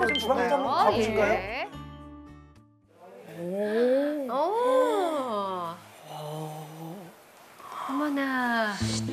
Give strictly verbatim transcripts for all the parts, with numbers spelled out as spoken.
좀 주방장 한번 가보실까요? 예. 오. 오. 어머나.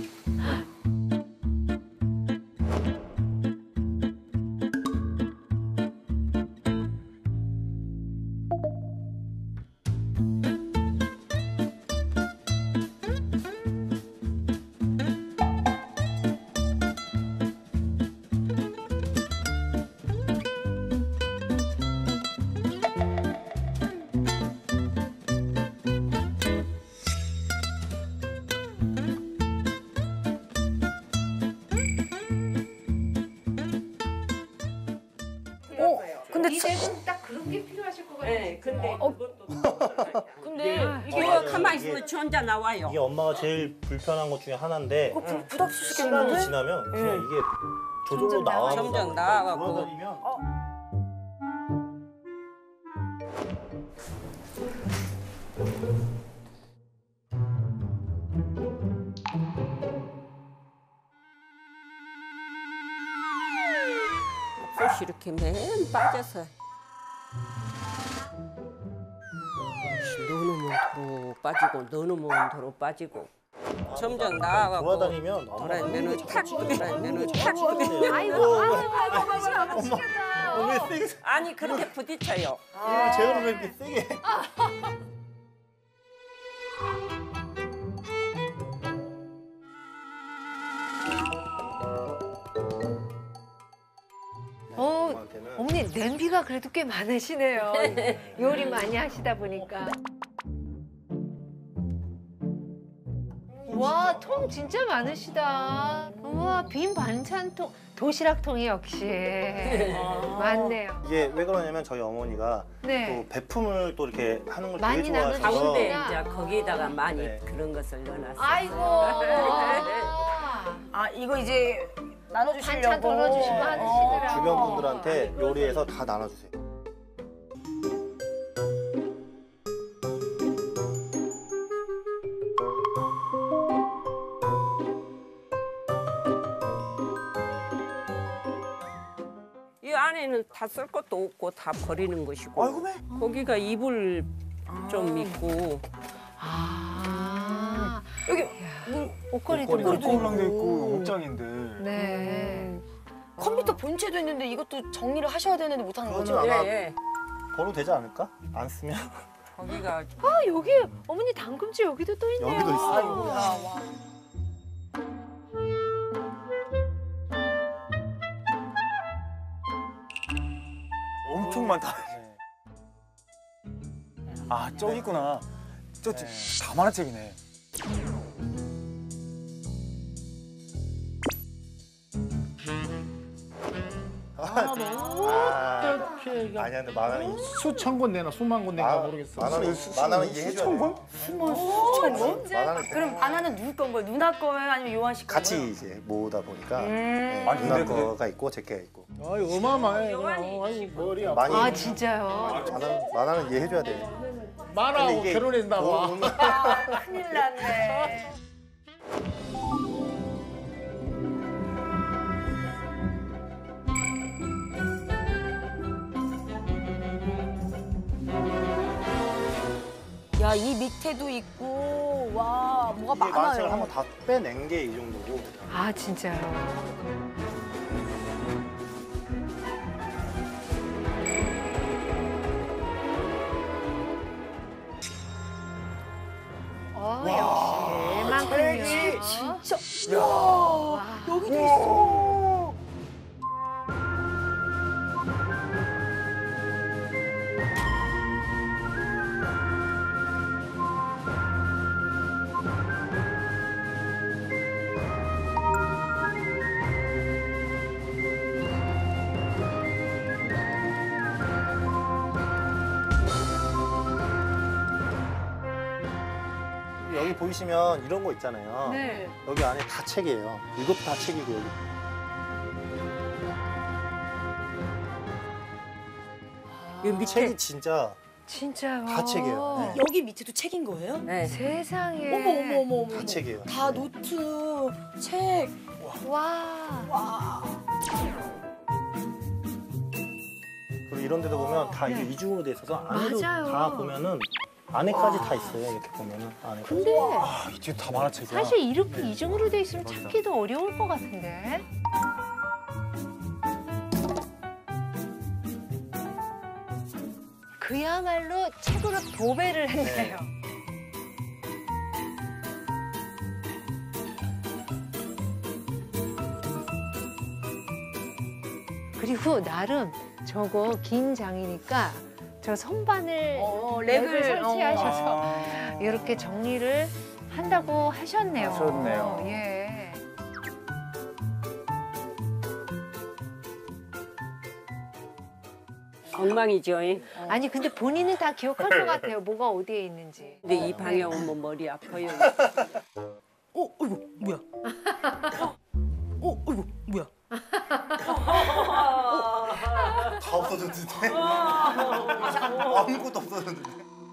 근데 이제는 딱 그런 게 필요하실 것 같아요. 네, 근데 어, 근데 이거 맞아요. 가만히 이게- 있으면 지 혼자 나와요. 이게 엄마가 제일 불편한 것 중에 하나인데 이거 불, 시간이 부닥치시겠는데? 지나면 그냥 응. 이게 저절로 점점 나와- 나와서 점점 나와갖고. 돌아다니면 붓이 이렇게 맨 빠져서 넣어놓으면 도로 빠지고 넣어놓으면 도로 빠지고 점점 나와갖고 돌아다니면 돌아면은 탁 돌아면은 탁 아이고, 아이고, 아이고, 아이고, 미치겠다. 왜 세게 아니 그렇게 부딪혀요. 이거 제대로 왜 이렇게 세게 어, 엄마한테는 어머니 냄비가 그래도 꽤 많으시네요. 요리 많이 하시다 보니까. 와, 통 진짜 많으시다. 우와, 빈 반찬통, 도시락통이 역시 많네요. 이게 왜 그러냐면 저희 어머니가 네. 또 베품을 또 이렇게 하는 걸 많이 되게 나누시구나. 좋아하셔서 가운데 이제 거기다가 많이 네. 그런 것을 넣어놨어요. 아이고. 아 이거 이제 나눠주시려고. 반찬 덜어주시고 하시더라고요. 주변 분들한테 아이고. 요리해서 다 나눠주세요. 이 안에는 다 쓸 것도 없고 다 버리는 것이고 아이고 매. 거기가 이불 좀 있고 아, 여기 옷걸이도 옷걸이. 있고. 꼴랑도 있고 옷장인데. 네. 컴퓨터 본체도 있는데 이것도 정리를 하셔야 되는데 못하는 거죠? 그거는 아마 예, 예. 버려도 되지 않을까? 안 쓰면 거기가 아, 여기 어머니 당금치 여기도 또 있네요. 여기도 있어요. 아이고야 와. 엄청 많다. 네. 아 저기 있구나. 저 네. 다 만화책이네. 아, 아, 어떻게 아니야, 근데 만화는 수천 권 내나 수만 권 내나 모르겠어. 만화는 만화는 이해해줘야 수천 권? 수천 권? 만화는 그럼 하나는 누구 건 거예요? 누나 거예요? 아니면 요한 씨 거예요? 같이 이제 모으다 보니까 음. 네, 아니, 누나 근데 그게- 거가 있고 제 거가 있고 아이 어마어마해. 그냥. 아이고 머리 아파. 많이 아, 진짜요? 만화는, 만화는 이해해줘야 돼. 만화하고 근데 이게 결혼했나 봐. 돈- 아 큰일 났네. 야 이 밑에도 있고 와 뭐가 이게 만화책을 많아요. 한번 다 빼낸 게 이 정도고. 아, 진짜요? 어, 역시 책이 많군요. 진짜. 야 여기도 있어. 여기 보이시면 이런 거 있잖아요. 네. 여기 안에 다 책이에요. 이것도 다 책이고 여기. 이 밑에 책이 진짜 진짜요? 다 책이에요. 네. 여기 밑에도 책인 거예요? 네. 세상에. 어머 어머 어머 어머. 다 책이에요. 다 노트, 책. 와. 와. 이런 데도 보면 다 이게 이중으로 돼 있어서 안에도 맞아요. 다 보면은 안에까지 다 있어요. 이렇게 보면은 안에까지. 근데 아, 이 뒤에 다 만화책이야. 사실 이렇게 이중으로 돼 있으면 찾기도 어려울 것 같은데. 그야말로 책으로 도배를 했네요. 그리고 나름 저거 긴 장이니까 저 선반을 어, 렉을 렉을, 설치하셔서 아. 이렇게 정리를 한다고 하셨네요. 하셨네요. 예. 엉망이죠. 아니 근데 본인은 다 기억할 것 같아요. 뭐가 어디에 있는지. 근데 이 방에 오면 머리 아파요. 어, 어이구, 뭐야? 어, 어이구, 뭐야? 다 없어졌는데? 아무것도 없어졌는데?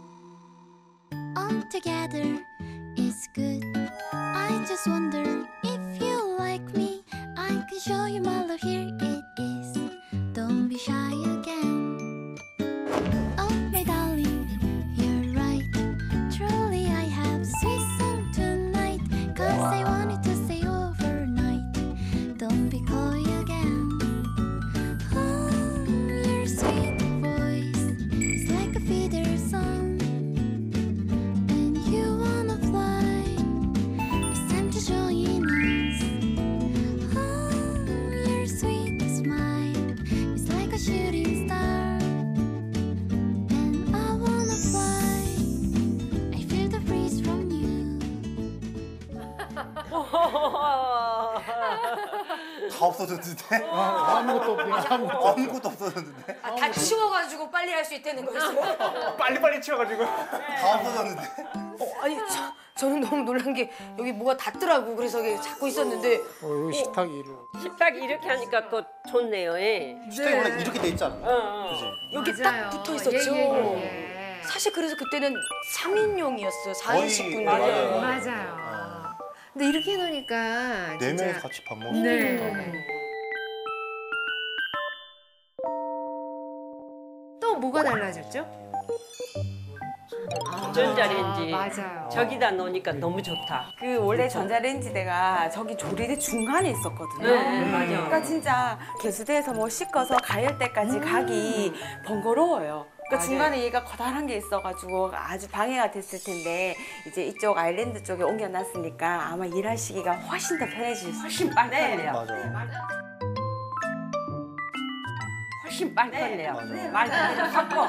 All together is good. I just wonder if you like me. I can show you my love. Here it is. Don't be shy again. Oh my darling, you're right. Truly I have sweet song tonight. Cause I wanted to stay overnight. Don't be coy again. Oh, your sweet voice is like a feeder song. And you wanna fly. It's time to join us. Oh, your sweet smile is like a shooting star. And I wanna fly. I feel the breeze from you. 다 없어졌는데? 아무것도 없네. 아무것도. 아무것도 없어졌는데? 아, 다 치워가지고 빨리 할 수 있다는 거였어요? 빨리빨리 치워가지고. 다 없어졌는데? 어, 아니, 저, 저는 너무 놀란 게 여기 뭐가 닿더라고. 그래서 이게 잡고 있었는데. 어, 여기 식탁이 이래. 식탁 이렇게 하니까 또 좋네요. 예. 식탁이 원래 이렇게 돼 있잖아. 어, 어. 그지? 여기 맞아요. 딱 붙어 있었죠. 예, 예, 예, 예. 사실 그래서 그때는 삼 인용이었어요. 사 인 거의 식구인데. 맞아요. 맞아요. 근데 이렇게 해놓으니까 네 진짜 명이서 같이 밥 먹을 수 네. 있다. 또 뭐가 달라졌죠? 전자레인지. 맞아요. 저기다 놓으니까 너무 좋다. 그 원래 전자레인지대가 저기 조리대 중간에 있었거든요. 네, 맞아. 그러니까 진짜 개수대에서 뭐 씻어서 가열 때까지 가기 번거로워요. 그러니까 맞아요. 중간에 얘가 커다란 게 있어가지고 아주 방해가 됐을 텐데 이제 이쪽 아일랜드 쪽에 옮겨놨으니까 아마 일할 시기가 훨씬 더 편해질 수 훨씬 빨리 걸려요. 맞아. 훨씬 빨리 걸려요. 맞아요. 말 그대로 섞어.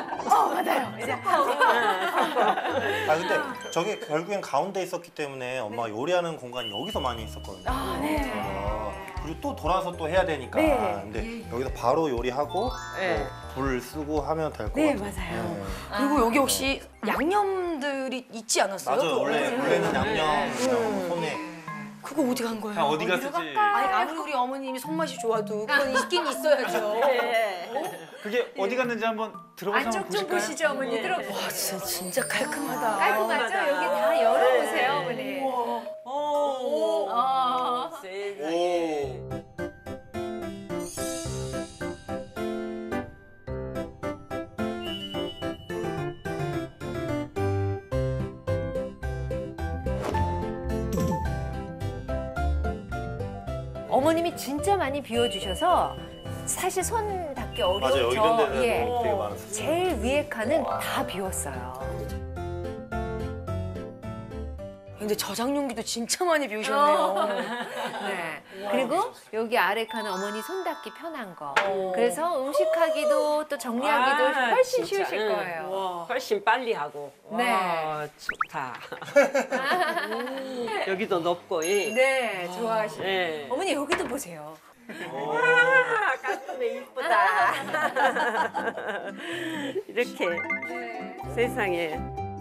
아 근데 저게 결국엔 가운데 있었기 때문에 엄마가 요리하는 공간이 여기서 많이 있었거든요. 아, 네. 어, 그리고 또 돌아서 또 해야 되니까. 네. 근데 여기서 바로 요리하고 네. 뭐 불 쓰고 하면 될 것 네, 같아요. 맞아요. 네. 그리고 여기 혹시 양념들이 있지 않았어요? 맞아요. 그 원래 원래는 양념 그냥 손에 그거 어디 간 거예요? 어디 갔을지. 아니 아무리 우리 어머님이 손맛이 좋아도 그건 있긴 있어야죠. 그게 어디 갔는지 한번 들어가서 한번 안쪽 좀 보실까요? 보시죠, 어머니. 들어. 와 진짜 진짜 깔끔하다. 깔끔하죠? 여기 다 열어보세요, 어머니. 오. 어. 세상에. 어머님이 진짜 많이 비워주셔서 사실 손 닿기 어려운 맞아요. 이런 저 데는 예, 되게 많았어요. 제일 위에 칸은 다 비웠어요. 근데 저장용기도 진짜 많이 비우셨네요. 네. 그리고 여기 아래 칸은 어머니 손 닿기 편한 거. 그래서 음식하기도 또 정리하기도 아, 훨씬 진짜, 쉬우실 응. 거예요. 와, 훨씬 빨리 하고. 네. 와, 좋다. 여기도 높고. 예. 네, 좋아하시네. 네. 어머니 여기도 보세요. 와, 깔끔해 이쁘다. 이렇게 세상에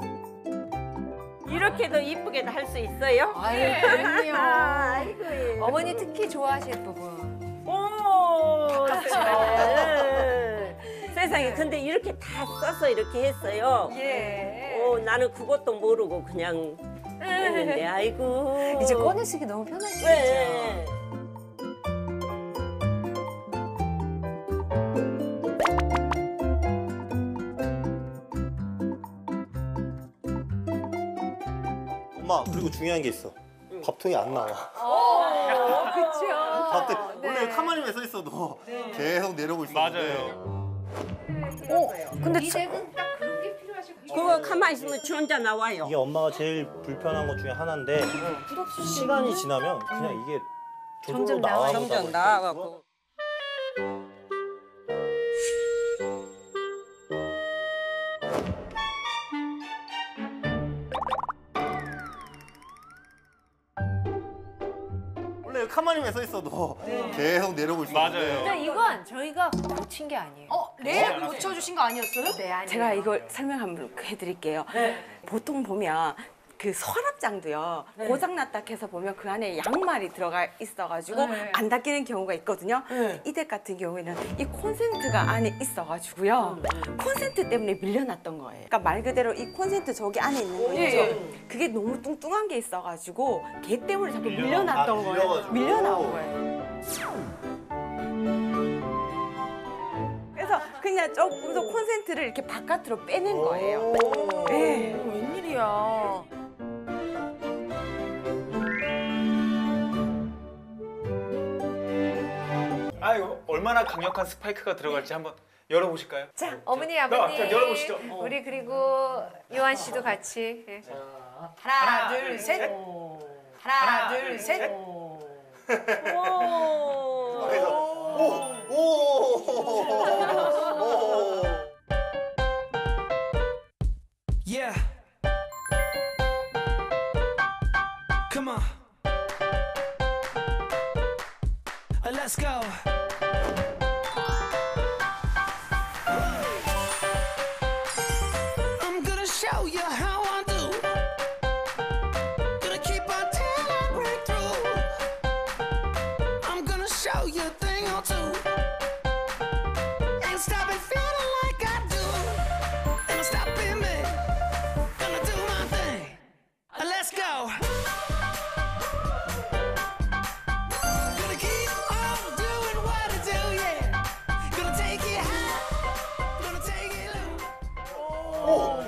이렇게도 이쁘게 할 수 있어요? 아유 그럼요. 아이고. 예. 어머니 특히 좋아하실 부분. 오, 세상에. 세상에 근데 이렇게 다 써서 이렇게 했어요. 예. 오, 나는 그것도 모르고 그냥 했는데 아이고. 이제 꺼내 쓰기 너무 편하시겠죠? 네. 엄마 그리고 중요한 게 있어. 밥통이 안 나와. 어, 그렇죠. 밥통 네. 원래 카마님에 써 있어도 계속 내려오고 있었는데. 맞아요. 어, 근데 이 댁은 딱 그런 게 필요하실 것 같아요. 그거 가만히 있으면 지 혼자 나와요. 이게 엄마가 제일 불편한 것 중에 하나인데 시간이 지나면 그냥 이게 저절로 점점 나와. 점점 나와갖고. 원래 카마님에 써 있어도 계속 내려오고 있었는데. 맞아요. 근데 이건 저희가 고친 게 아니에요. 어, 네? 고쳐주신 거 아니었어요? 네, 아니에요. 제가 이걸 설명 한번 해드릴게요. 보통 보면 그 서랍장도요. 고장났다 해서 보면 그 안에 양말이 들어가 있어가지고 네. 안 닦이는 경우가 있거든요. 이 댁 같은 경우에는 이 콘센트가 안에 있어가지고요. 콘센트 때문에 밀려났던 거예요. 그러니까 말 그대로 이 콘센트 저기 안에 있는 거 있죠. 그게 너무 뚱뚱한 게 있어가지고 걔 때문에 자꾸 밀려났던 아, 거예요. 밀려가지고. 밀려나온 거예요. 그래서 그냥 조금 더 콘센트를 이렇게 바깥으로 빼낸 거예요. 네. 어, 웬일이야. 아 이거 얼마나 강력한 스파이크가 들어갈지 한번 열어보실까요? 자, 어머니, 자, 아버님. 자, 열어보시죠. 우리 그리고 요한 씨도 같이. 예. 하나, 둘, 셋. 하나, 둘, 셋. Yeah. Come on. Uh, let's go. I'm gonna show you how I do. Gonna keep on till I break through. I'm gonna show you a thing or two. Ain't stopping feeling like I do. Ain't stopping me. Gonna do my thing. Uh, let's go. Gonna keep on doing what I do, yeah. Gonna take it high. Gonna take it low.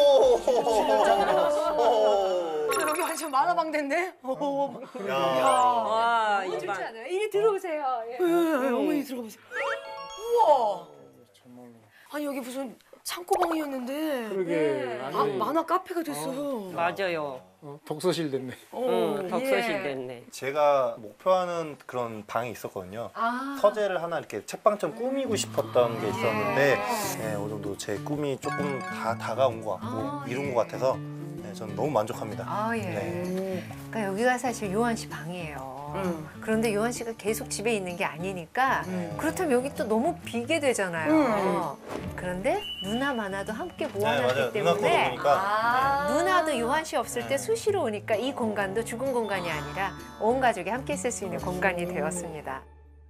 근데 여기 완전 만화방대인데? 오, 야. 와, 좋지 이만. 않아요? 이리 들어오세요. 예. 어머니 들어가 보세요. 우와. 아니 여기 무슨 창고방이었는데 그러게. 아, 아니, 만화 카페가 됐어. 맞아요. 어, 독서실 됐네. 응, 덕서실 예. 됐네. 제가 목표하는 그런 방이 있었거든요. 아. 서재를 하나 이렇게 책방처럼 꾸미고 싶었던 게 있었는데 네, 어느 정도 제 꿈이 조금 다 다가온 것 같고 아, 이룬 예. 것 같아서 네, 저는 너무 만족합니다. 아, 예. 네. 그러니까 여기가 사실 요한 씨 방이에요. 그런데 요한 씨가 계속 집에 있는 게 아니니까 그렇다면 여기 또 너무 비게 되잖아요. 그런데 누나 만화도 함께 네, 모아놨기 맞아요. 누나 때문에 거도 보니까 누나도 요한 씨 없을 때 수시로 오니까 이 공간도 죽은 공간이 아니라 온 가족이 함께 쓸 수 있는 공간이 되었습니다.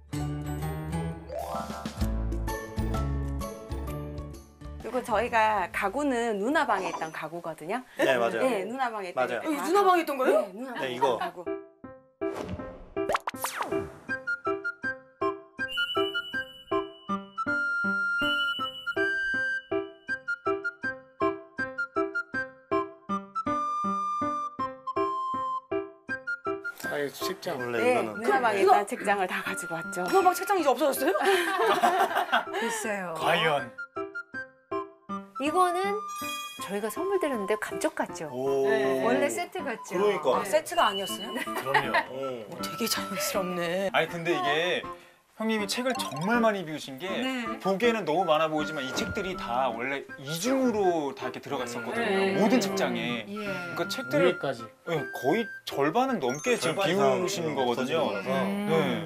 그리고 저희가 가구는 누나 방에 있던 가구거든요. 네, 맞아요. 네, 누나 방에 있던 맞아요. 게 여기 다 누나 방에 있던 거예요? 네, 누나 방에 네, 이거. 있던 가구. 아, 이 책장. 원래 네, 이거는 누나 방에 이거- 있던 책장을 다 가지고 왔죠. 누나 방 책장 이제 없어졌어요? 글쎄요. 과연 이거는 저희가 선물 드렸는데 감쪽 같죠? 오. 원래 세트 같죠? 그러니까. 아, 세트가 아니었어요? 그럼요. 오. 되게 자연스럽네. 아니 근데 이게 형님이 책을 정말 많이 비우신 게 보기에는 너무 많아 보이지만 이 책들이 다 원래 이중으로 다 이렇게 들어가 있었거든요. 네. 모든 책장에. 예. 그러니까 책들을 위에까지. 예, 거의 절반은 넘게 지금 절반 이상 비우시는 거거든요. 없어진 거라서. 네.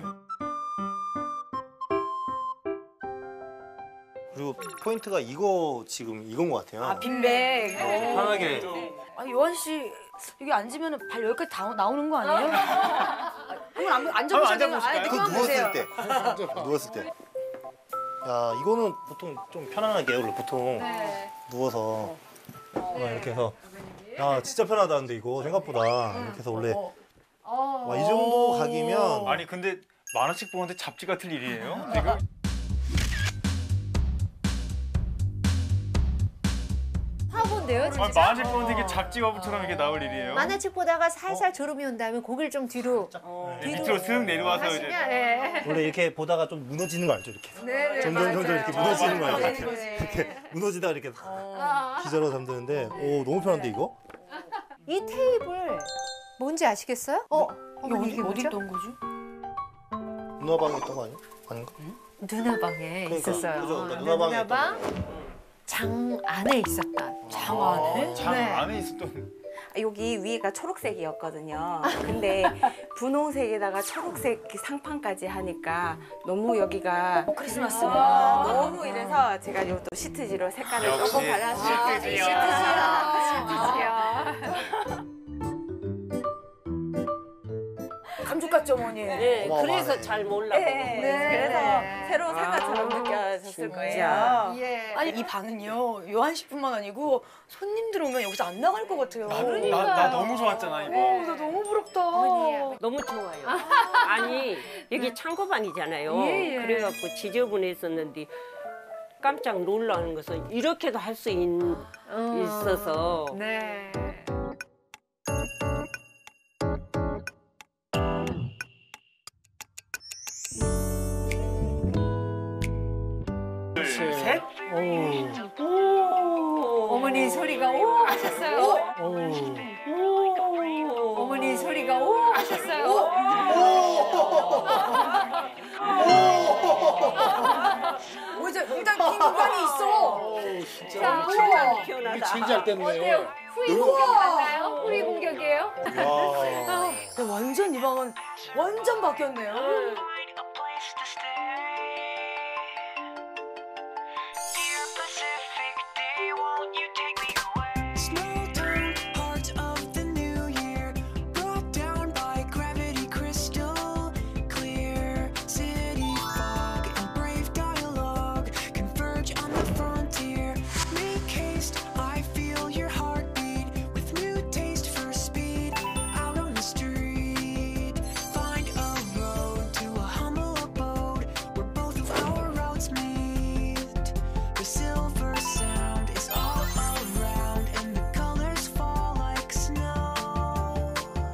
그리고 포인트가 이거 지금 이건 것 같아요. 아, 빈백. 네, 편하게. 아, 요한 씨 여기 앉으면 발 여기까지 다 나오는 거 아니에요? 한번 안- 앉아보셔야 되는 거 아니, 앉아보실까요? 그 그만 보세요. 누웠을 때. 누웠을 때. 야, 이거는 보통 좀 편안하게 원래 보통 네. 누워서 막 이렇게 해서 야, 진짜 편하다 근데 이거 생각보다 이렇게 해서 원래 와, 이 정도 각이면 아니 근데 만화책 보는데 잡지 같을 일이에요? 지금? 화분 돼요, 아, 진짜. 만화책 보는데 이게 잡지 거북처럼 이렇게 나올 일이에요? 만화책 보다가 살살 졸음이 온 다음에 고개를 좀 뒤로 네, 밑으로 슥 내려와서 이제 하시면 예. 원래 이렇게 보다가 좀 무너지는 거 알죠? 이렇게. 네, 네, 점점 점점 맞아요. 이렇게 무너지는 거 알죠? 네, 이렇게. 네. 이렇게 무너지다가 이렇게 아. 기절로 잠드는데 오 너무 편한데 이거? 이 테이블 뭔지 아시겠어요? 어, 어머니 이게 어디 뭐죠? 있던 거지? 누나 방에 있던 거 아니야? 아닌가? 누나 방에 그러니까, 있었어요. 그죠? 그러니까 네, 누나 방에 있던 방, 장 안에 있었던. 장 안에? 장 네. 안에 있었던 여기 위가 초록색이었거든요. 근데 분홍색에다가 초록색 상판까지 하니까 너무 여기가 크리스마스. 아, 너무 이래서 제가 이 또 시트지로 색깔을 역시 조금 발랐어요. 시트지요. 감쪽 같죠, 어머니? 네, 어마어마하네. 그래서 잘 몰라보고. 네, 네. 그래서 새로운 아, 상가처럼 느껴졌을 진짜. 거예요. 예. 아니 이 방은요 요한씨뿐만 아니고 손님들 오면 여기서 안 나갈 것 같아요. 나, 나, 나 너무 좋았잖아 이거. 어, 나 너무 부럽다. 어머니. 너무 좋아요. 아니 여기 창고방이잖아요. 예, 예. 그래갖고 지저분했었는데 깜짝 놀라는 것은 이렇게도 할 수 어. 있어서 네. 둘, 셋. 어머니 소리가 오 하셨어요. 어머니 소리가 오 하셨어요. 뭐 이제 일단 빈관이 있어. 자, 우와. 이게 제일 잘 됐네. 어때요? 후위 공격 같나요? 후위 공격이에요? 야. 야, 완전 이 방은 완전 바뀌었네요. Small town, heart of the new year, brought down by gravity crystal clear. City fog and brave dialogue converge on the frontier. Make haste, I feel your heartbeat with new taste for speed. Out on the street, find a road to a humble abode where both of our roads meet. The silver sound is all around and the colors fall like snow.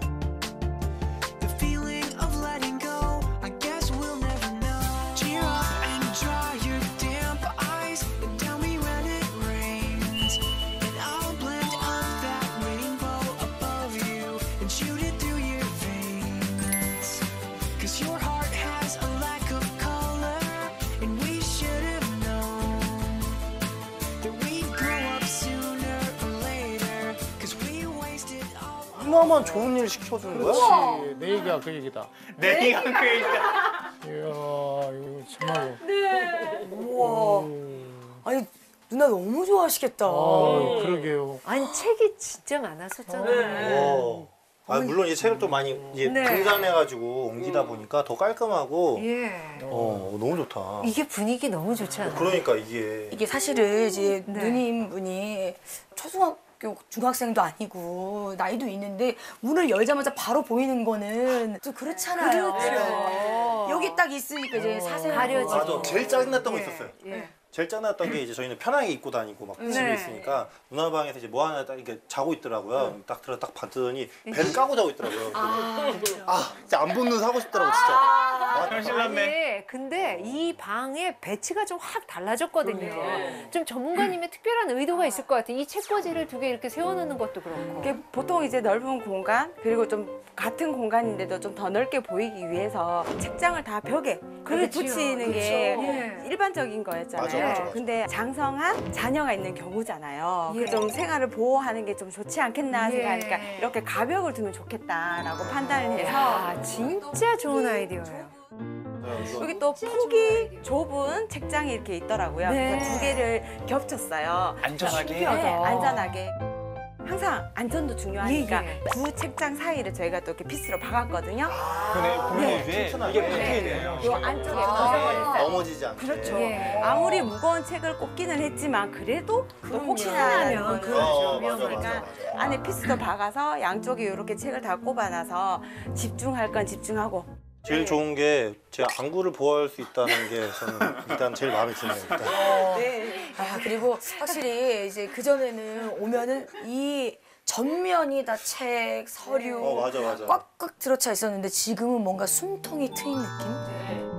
The feeling of letting go, I guess we'll never know. Cheer up and dry your damp eyes and tell me when it rains, and I'll blend up that rainbow above you and shoot it through your veins. Cause your heart has a lack of color, and we should have known that we'd grow up sooner or later. Cause we wasted all our 누나만 좋은 일 시켜주는 거야? 그렇지. 내 얘기가 그 얘기다. 내가 그 얘기다. 이야, 이거 정말로. 우와. 아니 누나 너무 좋아하시겠다. 아, 그러게요. 아니 책이 진짜 많았었잖아요. 어. 아 물론 이 책을 또 많이 이제 네. 분산해가지고 옮기다 보니까 더 깔끔하고 예. 어 너무 좋다. 이게 분위기 너무 좋잖아요. 그러니까 이게 이게 사실은 이제 네. 누님 분이 초등학교 중학생도 아니고 나이도 있는데 문을 열자마자 바로 보이는 거는 좀 그렇잖아요. 그렇죠. 여기 딱 있으니까 이제 사생활 가려지고. 맞아 제일 짜증났던 거 예, 있었어요. 예. 제일 짜증났던 게 이제 저희는 편하게 입고 다니고 막 집에 네. 있으니까 누나 방에서 이제 뭐 하나 딱 이렇게 자고 있더라고요. 딱 들어 딱 봤더니 배를 까고 자고 있더라고요. 아, 아 진짜 안 본 눈 사고 싶더라고 진짜. 아, 현실남매. 아니, 근데 이 방의 배치가 좀 확 달라졌거든요. 좀 전문가님의 특별한 의도가 있을 것 같아요. 이 책꽂이를 두 개 이렇게 세워놓는 것도 그렇고. 이게 보통 이제 넓은 공간 그리고 좀 같은 공간인데도 좀 더 넓게 보이기 위해서 책장을 다 벽에 그렇게 그렇지요. 붙이는 게 그렇죠. 예. 일반적인 거였잖아요. 맞아, 맞아, 맞아. 근데 장성한 자녀가 있는 경우잖아요. 예. 그 좀 생활을 보호하는 게 좀 좋지 않겠나 예. 생각하니까 이렇게 가벽을 두면 좋겠다라고 판단을 해서 야, 진짜 좋은 아이디어예요. 여기 또 폭이 좁은 책장이 이렇게 있더라고요. 네. 그래서 두 개를 겹쳤어요. 안전하게. 네, 안전하게. 항상 안전도 중요하니까 예, 예. 두 책장 사이를 저희가 또 이렇게 피스로 박았거든요. 그네 보면 네. 이게 튼튼하게. 이게 박혀 있네요. 요 안쪽에 고정을 넘어지지 않게. 그렇죠. 예. 아무리 무거운 책을 꽂기는 했지만 그래도 또 혹시나 하면 하는 그렇죠. 어, 맞아, 위험하니까. 맞아, 맞아. 안에 피스도 박아서 양쪽에 이렇게 책을 다 꼽아놔서 집중할 건 집중하고 제일 좋은 게 제 안구를 보호할 수 있다는 게 저는 일단 제일 마음에 드네요. 일단. 네. 아, 그리고 확실히 이제 그 전에는 오면은 이 전면이 다 책, 서류 어, 맞아, 맞아. 꽉꽉 들어차 있었는데 지금은 뭔가 숨통이 트인 느낌?